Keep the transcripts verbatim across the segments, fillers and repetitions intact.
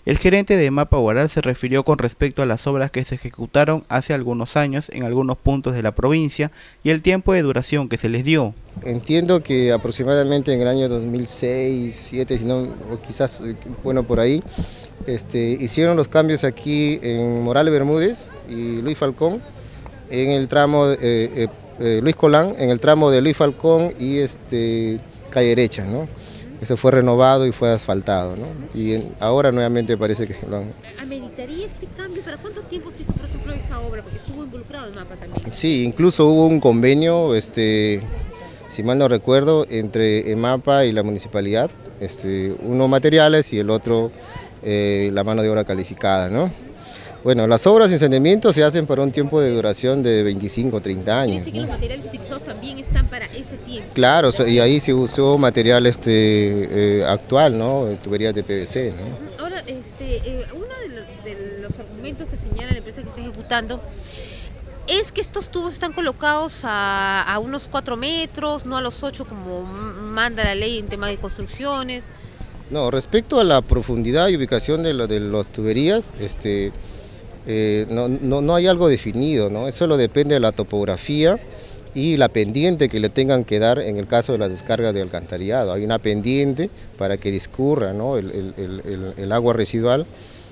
El gerente de Mapa Huaral se refirió con respecto a las obras que se ejecutaron hace algunos años en algunos puntos de la provincia y el tiempo de duración que se les dio. Entiendo que aproximadamente en el año dos mil seis, dos mil siete, si no, o quizás, bueno, por ahí, este, hicieron los cambios aquí en Morales Bermúdez y Luis Falcón, en el tramo, eh, eh, eh, Luis Colán, en el tramo de Luis Falcón y este, Calle Derecha, ¿no? Eso fue renovado y fue asfaltado, ¿no? Y en, ahora nuevamente parece que lo han... ¿Ameritaría este cambio? ¿Para cuánto tiempo se hizo, por ejemplo, esa obra? Porque estuvo involucrado el Mapa también. Sí, incluso hubo un convenio, este, si mal no recuerdo, entre EMAPA y la municipalidad, este, uno materiales y el otro eh, la mano de obra calificada, ¿no? Bueno, las obras de saneamiento se hacen para un tiempo de duración de veinticinco o treinta años. Dice que ¿no? los materiales utilizados también están para ese tiempo. Claro, y ahí se usó material este, eh, actual, ¿no? Tuberías de P V C, ¿no? Ahora, este, eh, uno de los, de los argumentos que señala la empresa que está ejecutando es que estos tubos están colocados a, a unos cuatro metros, no a los ocho como manda la ley en tema de construcciones. No, respecto a la profundidad y ubicación de, lo, de las tuberías, este, eh, no, no, no hay algo definido, ¿no? Eso solo depende de la topografía y la pendiente que le tengan que dar en el caso de las descargas de alcantarillado. Hay una pendiente para que discurra, ¿no? el, el, el, el agua residual.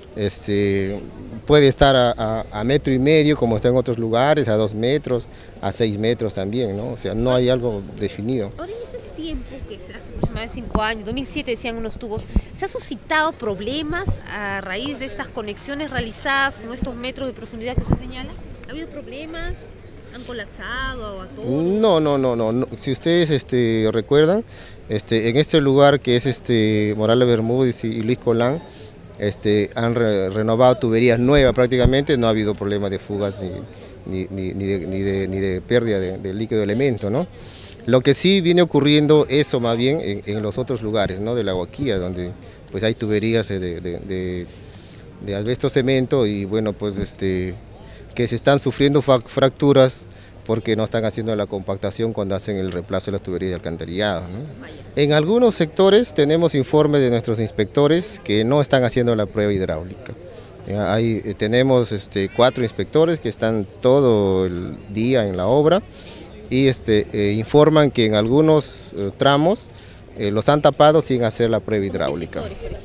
Este, puede estar a, a, a metro y medio como está en otros lugares, a dos metros, a seis metros también, ¿no? O sea, no hay algo definido. Ahora en ese tiempo, que hace aproximadamente cinco años, dos mil siete decían unos tubos, ¿se ha suscitado problemas a raíz de estas conexiones realizadas con estos metros de profundidad que usted señala? ¿Ha habido problemas? ¿Han colapsado a todos? No, no, no, no, no. Si ustedes este, recuerdan, este, en este lugar que es este, Morales Bermúdez y, y Luis Colán, Este, han re, renovado tuberías nuevas prácticamente, no ha habido problemas de fugas ni, ni, ni, ni, de, ni, de, ni de pérdida de, de líquido elemento, ¿no? Lo que sí viene ocurriendo eso más bien en, en los otros lugares, ¿no? De la Huaquía, donde pues hay tuberías de, de, de, de asbesto cemento y bueno, pues este, que se están sufriendo fracturas porque no están haciendo la compactación cuando hacen el reemplazo de las tuberías de alcantarillado, ¿no? En algunos sectores tenemos informes de nuestros inspectores que no están haciendo la prueba hidráulica. Ahí tenemos este, cuatro inspectores que están todo el día en la obra y este, eh, informan que en algunos eh, tramos eh, los han tapado sin hacer la prueba hidráulica.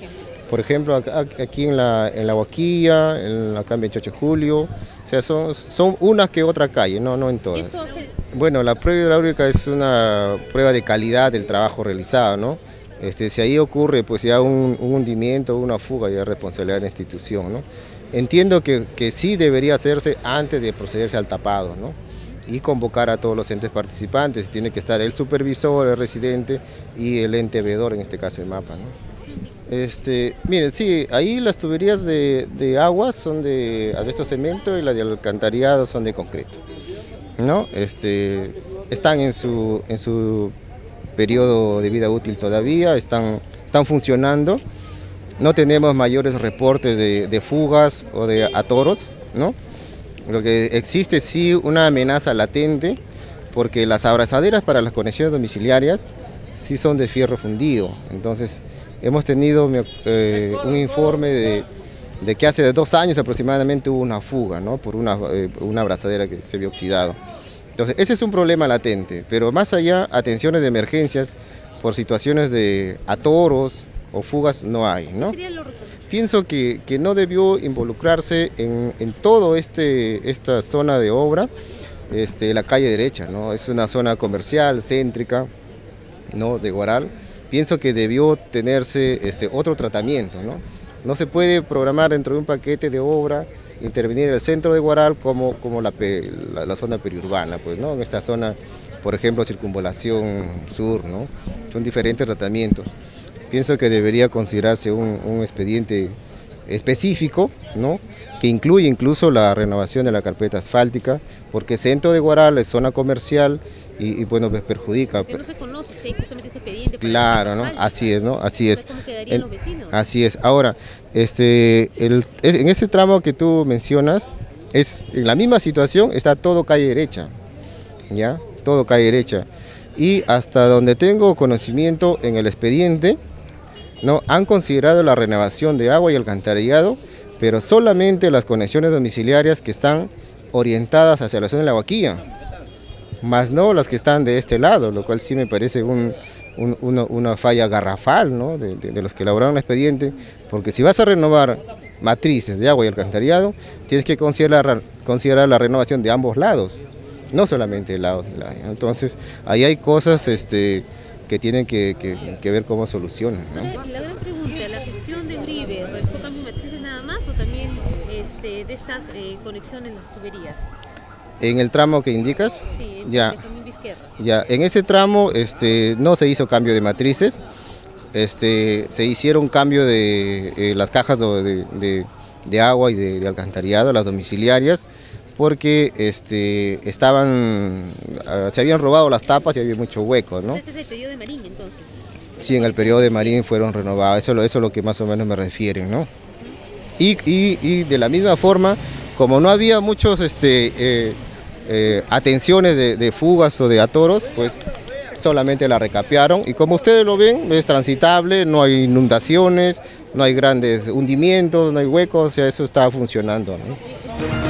Por ejemplo, aquí en la, en la Huaquilla, en la calle veintiocho de julio, o sea, son, son una que otra calle, no, no en todas. Bueno, la prueba hidráulica es una prueba de calidad del trabajo realizado, ¿no? Este, si ahí ocurre pues ya un, un hundimiento, una fuga, ya es responsabilidad de la institución, ¿no? Entiendo que, que sí debería hacerse antes de procederse al tapado, ¿no? Y convocar a todos los entes participantes, tiene que estar el supervisor, el residente y el ente veedor, en este caso el MAPA, ¿no? Este, miren, sí, ahí las tuberías de, de agua son de asbesto cemento y las de alcantarillado son de concreto, ¿no? Este, están en su, en su periodo de vida útil todavía, están, están funcionando, no tenemos mayores reportes de, de fugas o de atoros, ¿no? Lo que existe sí una amenaza latente porque las abrazaderas para las conexiones domiciliarias sí son de fierro fundido, entonces hemos tenido eh, un informe de, de que hace dos años aproximadamente hubo una fuga, ¿no? Por una, eh, una abrazadera que se vio oxidado. Entonces ese es un problema latente, pero más allá, atenciones de emergencias por situaciones de atoros o fugas no hay, ¿no? Pienso que, que no debió involucrarse en, en toda este, esta zona de obra, este, la calle derecha, ¿no? Es una zona comercial, céntrica, ¿no? De Huaral. Pienso que debió tenerse este, otro tratamiento, ¿no? No se puede programar dentro de un paquete de obra, intervenir el centro de Huaral como, como la, la, la zona periurbana, pues, ¿no? En esta zona, por ejemplo, circunvalación sur, ¿no? Son diferentes tratamientos. Pienso que debería considerarse un, un expediente específico, ¿no? Que incluye incluso la renovación de la carpeta asfáltica, porque el centro de Huaral es zona comercial y, y bueno, pues perjudica. Que no se conoce si hay justamente este expediente. Claro, ¿no? Así es, ¿no? Así es. ¿Cómo quedarían el, los vecinos? Así es. Ahora, este, el, en ese tramo que tú mencionas, es en la misma situación, está todo calle derecha, ¿ya? Todo calle derecha. Y hasta donde tengo conocimiento en el expediente, ¿no? Han considerado la renovación de agua y alcantarillado, pero solamente las conexiones domiciliarias que están orientadas hacia la zona de la Huaquilla, más no las que están de este lado, lo cual sí me parece un, un, una, una falla garrafal, ¿no? de, de, de los que elaboraron el expediente, porque si vas a renovar matrices de agua y alcantarillado, tienes que considerar, considerar la renovación de ambos lados, no solamente el lado de la... Entonces, ahí hay cosas este, que tienen que, que, que ver cómo solucionan, ¿no? La gran pregunta, ¿la gestión de Uribe realizó cambio de matrices nada más o también este, de estas eh, conexiones en las tuberías? En el tramo que indicas, Sí, en ya, Benjamín Vizquerra. ya, en ese tramo este, no se hizo cambio de matrices, este, se hicieron cambio de eh, las cajas de, de, de agua y de, de alcantarillado, las domiciliarias, porque este, estaban, uh, se habían robado las tapas y había mucho hueco, ¿no? Este es el periodo de Marín, entonces. Sí, en el periodo de Marín fueron renovadas, eso, eso es lo que más o menos me refieren, ¿no? Y, y, y de la misma forma, como no había muchos este, eh, eh, atenciones de, de fugas o de atoros, pues solamente la recapearon y como ustedes lo ven, es transitable, no hay inundaciones, no hay grandes hundimientos, no hay huecos, o sea, eso está funcionando, ¿no?